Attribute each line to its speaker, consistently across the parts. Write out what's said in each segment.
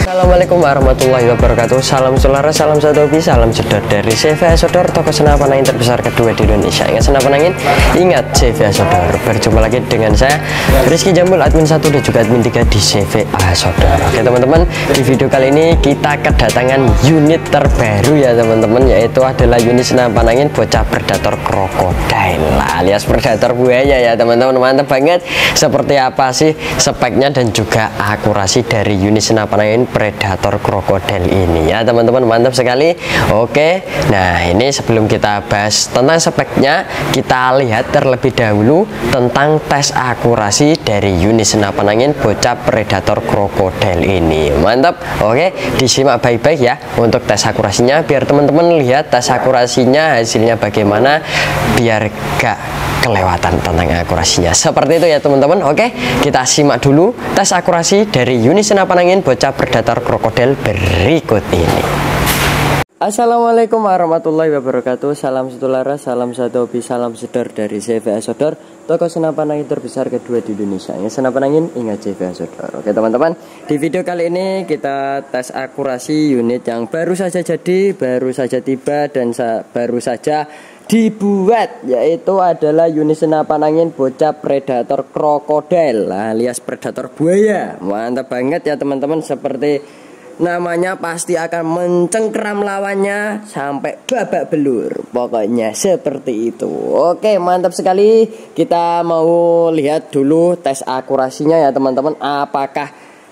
Speaker 1: Assalamualaikum warahmatullahi wabarakatuh. Salam saudara, salam satu hobi, salam jedor dari CV Sodor, toko senapan angin terbesar kedua di Indonesia. Ingat senapan angin, ingat CV Sodor. Berjumpa lagi dengan saya Rizky Jambul, admin 1 dan juga admin 3 di CV Sodor. Oke teman-teman, di video kali ini kita kedatangan unit terbaru ya teman-teman, yaitu adalah unit senapan angin bocah predator krokodil alias predator buaya ya teman-teman. Mantap banget. Seperti apa sih speknya dan juga akurasi dari unit senapan angin predator krokodil ini ya teman-teman, mantap sekali. Oke, nah ini sebelum kita bahas tentang speknya, kita lihat terlebih dahulu tentang tes akurasi dari unit senapan angin bocah predator krokodil ini. Mantap. Oke, disimak baik-baik ya untuk tes akurasinya, biar teman-teman lihat tes akurasinya hasilnya bagaimana, biar gak kelewatan tentang akurasinya. Seperti itu ya teman-teman. Oke, kita simak dulu tes akurasi dari unit senapan angin bocah predator krokodil berikut ini. Assalamualaikum warahmatullahi wabarakatuh. Salam satu laras, salam satu hobi, salam jedor dari CV Sodor, toko senapan angin terbesar kedua di Indonesia. Ingat senapan angin, ingat CV Sodor. Oke teman-teman, di video kali ini kita tes akurasi unit yang baru saja jadi, baru saja tiba dan baru saja dibuat, yaitu adalah unit senapan angin bocah predator krokodil alias predator buaya. Mantap banget ya teman-teman, seperti namanya pasti akan mencengkeram lawannya sampai babak belur, pokoknya seperti itu. Oke, mantap sekali. Kita mau lihat dulu tes akurasinya ya teman-teman, apakah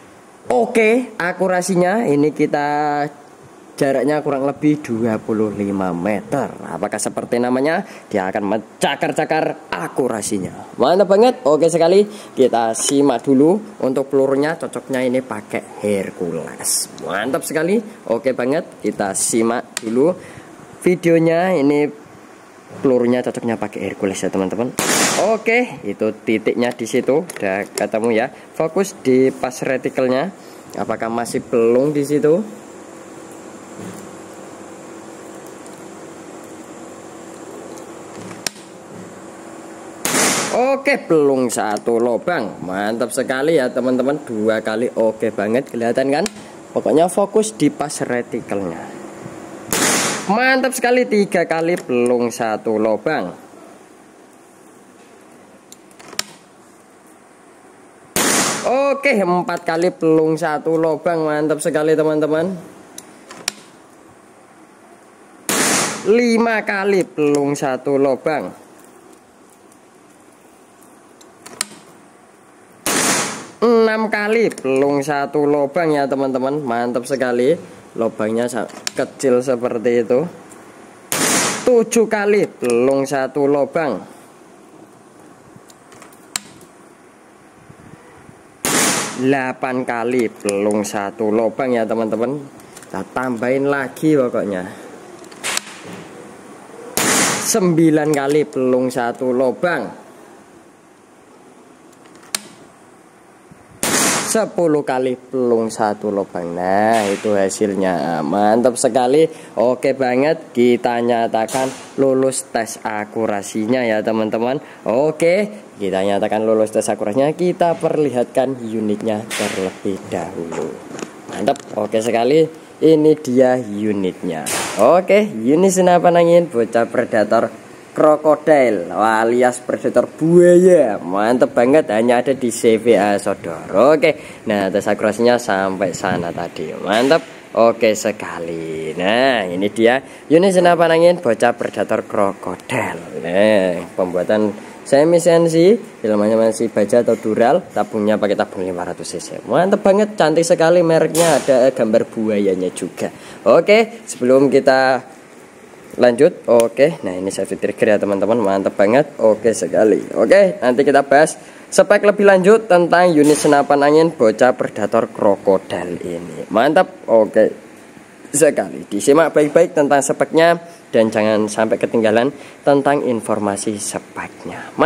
Speaker 1: oke akurasinya. Ini kita jaraknya kurang lebih 25 meter. Apakah seperti namanya, dia akan mencakar-cakar akurasinya. Mantap banget. Oke sekali. Kita simak dulu. Untuk pelurunya cocoknya ini pakai Hercules. Mantap sekali. Oke banget. Kita simak dulu videonya. Ini pelurunya cocoknya pakai Hercules ya teman-teman. Oke, itu titiknya di situ udah ketemu ya. Fokus di pas retikelnya. Apakah masih pelung di situ? Oke, pelung satu lubang. Mantap sekali ya teman-teman. 2 kali oke banget, kelihatan kan? Pokoknya fokus di pas retikelnya. Mantap sekali. 3 kali pelung satu lubang. Oke, 4 kali pelung satu lubang. Mantap sekali teman-teman. 5 kali pelung satu lubang. 6 kali pelung satu lubang ya teman-teman. Mantap sekali. Lubangnya kecil seperti itu. 7 kali pelung satu lubang. 8 kali pelung satu lubang ya teman-teman. Kita tambahin lagi pokoknya. 9 kali pelung satu lubang. 10 kali pelung satu lubang. Nah itu hasilnya. Mantap sekali. Oke banget. Kita nyatakan lulus tes akurasinya ya teman-teman. Oke, kita nyatakan lulus tes akurasinya. Kita perlihatkan unitnya terlebih dahulu. Mantap. Oke sekali. Ini dia unitnya. Oke, unit senapan angin bocah predator krokodil alias predator buaya. Mantap banget, hanya ada di CV Sodor. Oke, nah tes akurasinya sampai sana tadi. Mantap. Oke sekali. Nah ini dia unit senapan angin bocah predator krokodil. Nah, pembuatan semi CNC, filmnya masih baja atau dural, tabungnya pakai tabung 500 cc. Mantap banget, cantik sekali, mereknya ada gambar buayanya juga. Oke, sebelum kita lanjut, oke, nah ini safety trigger ya teman-teman, mantap banget. Oke sekali. Oke, nanti kita bahas spek lebih lanjut tentang unit senapan angin bocah predator krokodil ini. Mantap. Oke sekali, disimak baik-baik tentang speknya dan jangan sampai ketinggalan tentang informasi speknya. Mantap.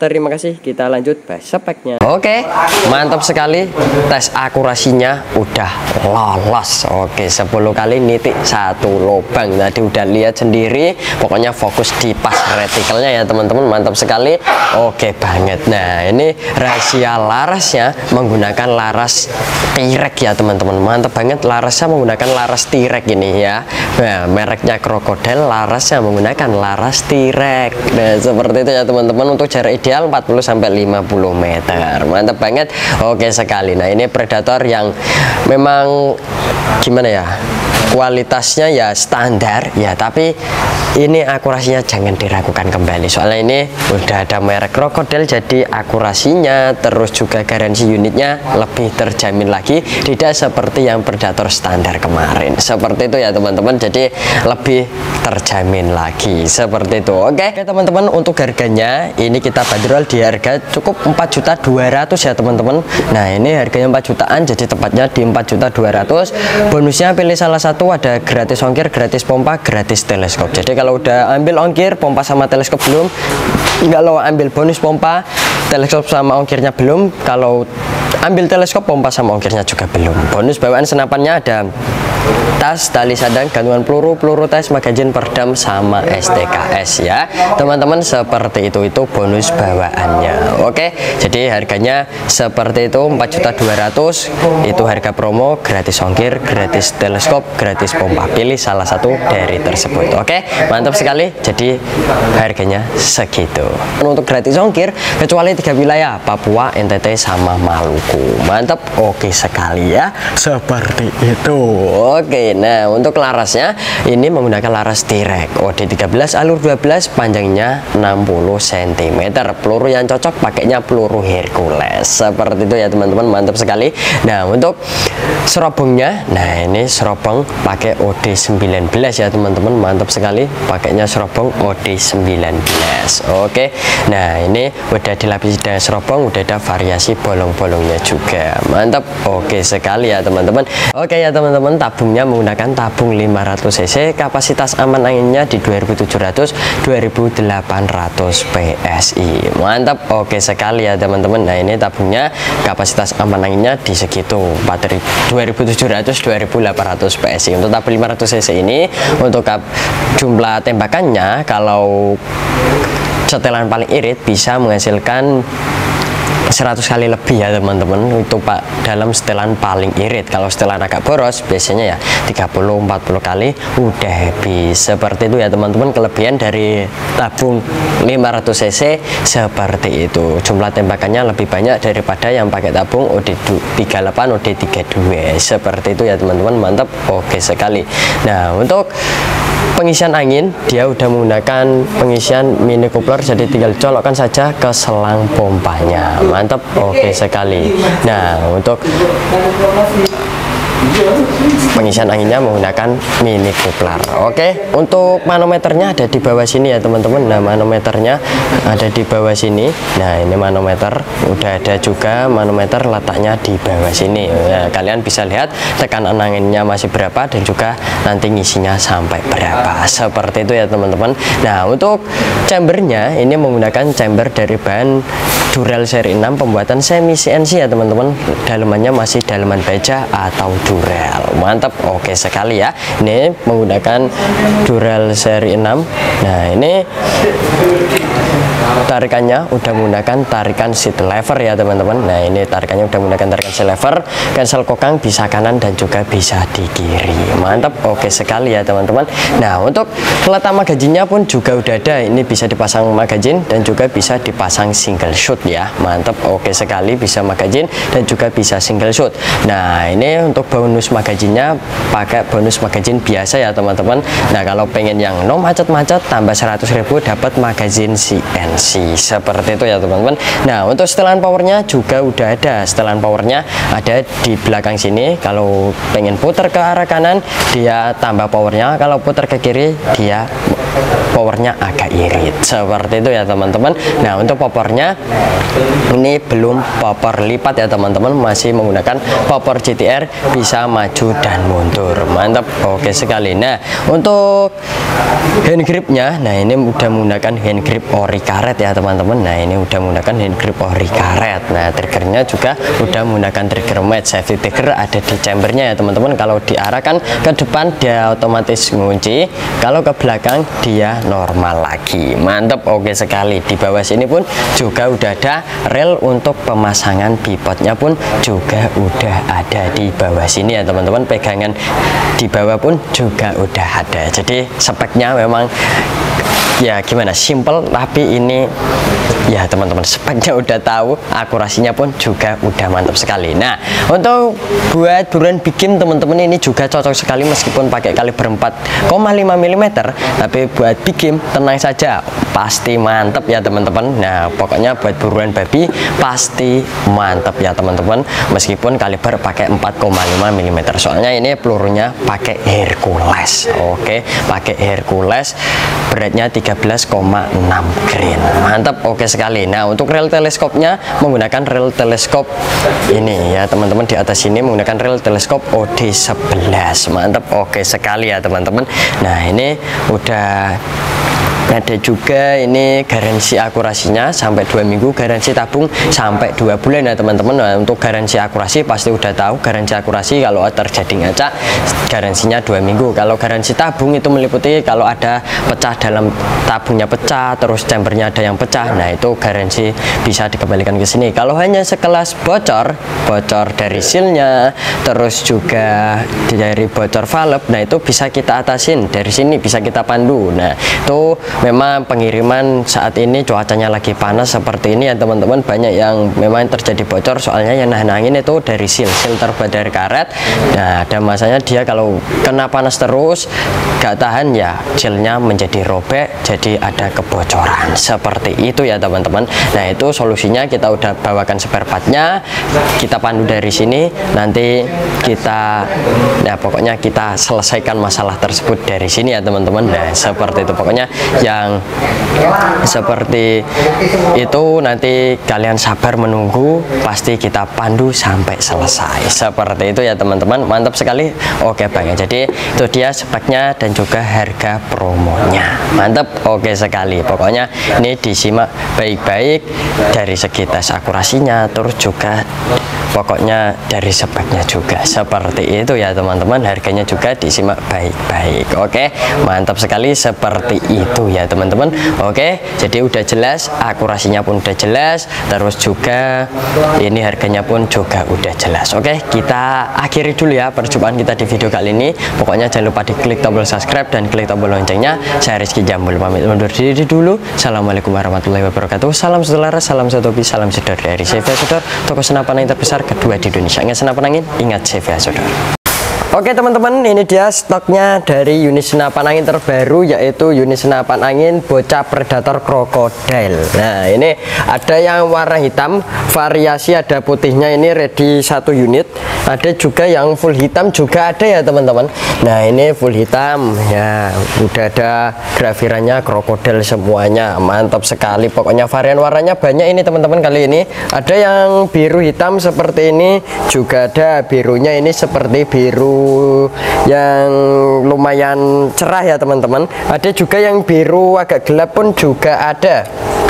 Speaker 1: terima kasih, kita lanjut bahas speknya. Oke, mantap sekali, tes akurasinya udah lolos. Oke, 10 kali nitik 1 lubang. Tadi udah lihat sendiri, pokoknya fokus di pas retikelnya ya teman-teman, mantap sekali. Oke banget. Nah, ini rahasia larasnya menggunakan laras T-Rex ya teman-teman, mantap banget. Larasnya menggunakan laras T-Rex ini ya. Nah, mereknya Crocodile, larasnya menggunakan laras T-Rex. Nah, seperti itu ya teman-teman, untuk jarak ideal 40 sampai 50 meter. Mantap banget. Oke sekali. Nah, ini predator yang memang gimana ya? Kualitasnya ya standar ya, tapi ini akurasinya jangan diragukan kembali, soalnya ini udah ada merek Crocodile, jadi akurasinya terus juga garansi unitnya lebih terjamin lagi, tidak seperti yang predator standar kemarin. Seperti itu ya teman-teman, jadi lebih terjamin lagi seperti itu. Oke teman-teman, untuk harganya ini kita bandrol di harga cukup 4.200.000 ya teman-teman. Nah, ini harganya 4 jutaan, jadi tepatnya di 4.200.000. Bonusnya pilih salah satu, ada gratis ongkir, gratis pompa, gratis teleskop. Jadi kalau udah ambil ongkir, pompa sama teleskop belum, kalau ambil bonus pompa, teleskop sama ongkirnya belum, kalau ambil teleskop, pompa sama ongkirnya juga belum. Bonus bawaan senapannya ada tas, tali sadang, gantungan peluru, peluru tes, magazin, perdam, sama STKS ya teman-teman. Seperti itu bonus bawaannya. Oke, jadi harganya seperti itu, 4.200.000 itu harga promo, gratis ongkir, gratis teleskop, gratis pompa. Pilih salah satu dari tersebut. Oke, mantap sekali, jadi harganya segitu. Untuk gratis ongkir kecuali 3 wilayah, Papua, NTT, sama Maluku. Mantap. Oke sekali ya, seperti itu. Oke, nah untuk larasnya ini menggunakan laras T-Rex OD13 alur 12, panjangnya 60 cm. Peluru yang cocok pakainya peluru Hercules. Seperti itu ya teman-teman, mantap sekali. Nah, untuk serobongnya, nah ini serobong pakai OD19 ya teman-teman, mantap sekali, pakainya serobong OD19. Oke, nah ini udah dilapisi dengan serobong, udah ada variasi bolong-bolongnya juga, mantap. Oke sekali ya teman-teman. Oke ya teman-teman, tabungnya menggunakan tabung 500 cc, kapasitas aman anginnya di 2700-2800 PSI. Mantap. Oke sekali ya teman-teman. Nah, ini tabungnya kapasitas aman anginnya di segitu, 2700-2800 PSI. Untuk tabung 500 cc ini, untuk jumlah tembakannya kalau setelan paling irit bisa menghasilkan 100 kali lebih ya teman-teman, itu Pak dalam setelan paling irit. Kalau setelan agak boros biasanya ya 30-40 kali udah habis. Seperti itu ya teman-teman, kelebihan dari tabung 500 cc seperti itu. Jumlah tembakannya lebih banyak daripada yang pakai tabung OD38, OD32. Seperti itu ya teman-teman, mantap. Oke sekali. Nah, untuk pengisian angin dia udah menggunakan pengisian mini coupler, jadi tinggal colokkan saja ke selang pompanya. Mantap. Oke sekali. Nah, untuk pengisian anginnya menggunakan mini coupler. Oke, untuk manometernya ada di bawah sini ya teman-teman. Nah, manometernya ada di bawah sini. Nah, ini manometer udah ada juga, manometer letaknya di bawah sini ya, kalian bisa lihat tekanan anginnya masih berapa dan juga nanti ngisinya sampai berapa. Seperti itu ya teman-teman. Nah, untuk chambernya ini menggunakan chamber dari bahan Dural seri 6 pembuatan semi CNC ya teman-teman. Dalemannya masih daleman baja atau Dural. Mantap. Oke sekali ya. Ini menggunakan Dural seri 6. Nah, ini tarikannya udah menggunakan tarikan seat lever ya teman-teman. Nah, ini tarikannya udah menggunakan tarikan seat lever, cancel kokang bisa kanan dan juga bisa di kiri. Mantap. Oke sekali ya teman-teman. Nah, untuk letak magazinnya pun juga udah ada. Ini bisa dipasang magazin dan juga bisa dipasang single shoot ya. Mantap. Oke sekali, bisa magazin dan juga bisa single shoot. Nah, ini untuk bonus magazinnya pakai bonus magazin biasa ya teman-teman. Nah, kalau pengen yang no macet-macet tambah 100.000 dapat magazin CNC. Seperti itu ya teman-teman. Nah, untuk setelan powernya juga udah ada. Setelan powernya ada di belakang sini. Kalau pengen putar ke arah kanan dia tambah powernya, kalau putar ke kiri dia powernya agak irit seperti itu ya teman-teman. Nah untuk powernya ini belum power lipat ya teman-teman, masih menggunakan power GTR, bisa maju dan mundur. Mantap, oke sekali. Nah untuk hand gripnya, nah ini udah menggunakan hand grip ori karet ya teman-teman. Nah ini udah menggunakan hand grip ori karet. Nah triggernya juga udah menggunakan trigger match, safety trigger ada di chambernya ya teman-teman. Kalau diarahkan ke depan dia otomatis ngunci, kalau ke belakang dia normal lagi. Mantap, oke sekali. Di bawah sini pun juga udah ada rel untuk pemasangan bipodnya pun juga udah ada di bawah sini ya teman-teman. Pegangan di bawah pun juga udah ada. Jadi speknya memang ya gimana, simple tapi ini ya teman-teman speknya udah tahu, akurasinya pun juga udah mantap sekali. Nah untuk buat buruan bikin teman-teman ini juga cocok sekali, meskipun pakai kaliber 4,5 mm, tapi buat bikin tenang saja pasti mantap ya teman-teman. Nah pokoknya buat buruan babi pasti mantap ya teman-teman, meskipun kaliber pakai 4,5 mm, soalnya ini pelurunya pakai Hercules. Oke, pakai Hercules, beratnya 13,6 grain. Mantap, oke sekali. Nah untuk rel teleskopnya menggunakan rel teleskop ini ya teman-teman, di atas ini menggunakan rel teleskop OD11. Mantap, oke sekali ya teman-teman. Nah ini udah ada juga ini garansi akurasinya sampai 2 minggu, garansi tabung sampai 2 bulan ya teman-teman. Nah, untuk garansi akurasi pasti udah tahu, garansi akurasi kalau terjadi ngaca garansinya 2 minggu. Kalau garansi tabung itu meliputi kalau ada pecah dalam tabungnya pecah, terus chambernya ada yang pecah, nah itu garansi bisa dikembalikan ke sini. Kalau hanya sekelas bocor dari sealnya, terus juga dari bocor valve, nah itu bisa kita atasin dari sini, bisa kita pandu. Nah itu memang pengiriman saat ini cuacanya lagi panas seperti ini ya teman-teman, banyak yang memang terjadi bocor, soalnya yang nahan angin itu dari seal terbuat dari karet. Nah ada masanya dia kalau kena panas terus gak tahan ya sealnya menjadi robek, jadi ada kebocoran seperti itu ya teman-teman. Nah itu solusinya kita udah bawakan spare partnya, kita pandu dari sini, nanti kita nah pokoknya kita selesaikan masalah tersebut dari sini ya teman-teman. Nah seperti itu pokoknya yang seperti itu, nanti kalian sabar menunggu, pasti kita pandu sampai selesai seperti itu ya teman-teman. Mantap sekali, oke banget. Jadi itu dia speknya dan juga harga promonya. Mantap, oke sekali. Pokoknya ini disimak baik-baik dari segi tes akurasinya, terus juga pokoknya dari speknya juga seperti itu ya teman-teman. Harganya juga disimak baik-baik. Oke, mantap sekali seperti itu ya teman-teman. Oke, jadi udah jelas, akurasinya pun udah jelas, terus juga ini harganya pun juga udah jelas. Oke, kita akhiri dulu ya perjumpaan kita di video kali ini. Pokoknya jangan lupa diklik tombol subscribe dan klik tombol loncengnya. Saya Rizky Jambul pamit undur diri dulu. Assalamualaikum warahmatullahi wabarakatuh. Salam saudara, salam satu hobi, salam sedor dari CV Sodor, toko senapan angin terbesar kedua di Indonesia. Ingat senapan angin, ingat CV Sodor. Oke teman-teman, ini dia stoknya dari unit senapan angin terbaru, yaitu unit senapan angin Bocah Predator Crocodile. Nah ini ada yang warna hitam, variasi ada putihnya, ini ready 1 unit. Ada juga yang full hitam juga ada ya teman-teman. Nah ini full hitam ya, udah ada grafirannya krokodil semuanya, mantap sekali. Pokoknya varian warnanya banyak ini teman-teman kali ini. Ada yang biru hitam seperti ini, juga ada birunya ini seperti biru yang lumayan cerah ya teman-teman. Ada juga yang biru agak gelap pun juga ada.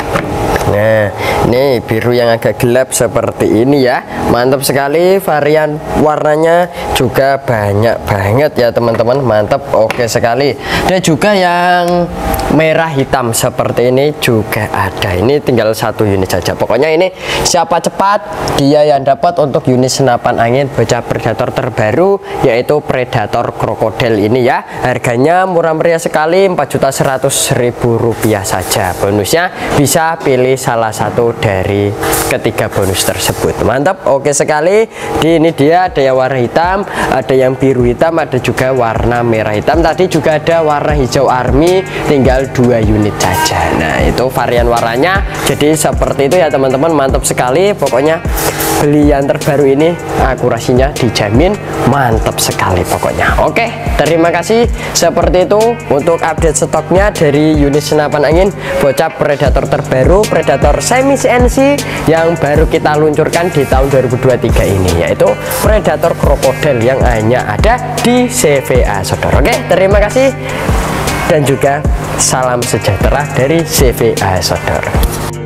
Speaker 1: Nah ini biru yang agak gelap seperti ini ya, mantap sekali. Varian warnanya juga banyak banget ya teman-teman, mantap, oke sekali. Ada juga yang merah hitam seperti ini juga ada. Ini tinggal 1 unit saja. Pokoknya ini siapa cepat dia yang dapat untuk unit senapan angin Bocah Predator terbaru, yaitu Predator Crocodile ini ya. Harganya murah meriah sekali, Rp4.100.000 saja. Bonusnya bisa pilih salah satu dari ketiga bonus tersebut. Mantap, oke sekali. Ini dia ada yang warna hitam, ada yang biru hitam, ada juga warna merah hitam. Tadi juga ada warna hijau army, tinggal 2 unit saja. Nah itu varian warnanya jadi seperti itu ya teman-teman, mantap sekali. Pokoknya beli yang terbaru ini akurasinya dijamin mantap sekali pokoknya. Oke, terima kasih. Seperti itu untuk update stoknya dari unit senapan angin bocah predator terbaru, predator semi CNC yang baru kita luncurkan di tahun 2023 ini, yaitu predator krokodil yang hanya ada di CVA Saudara. Oke, terima kasih dan juga salam sejahtera dari CVA Saudara.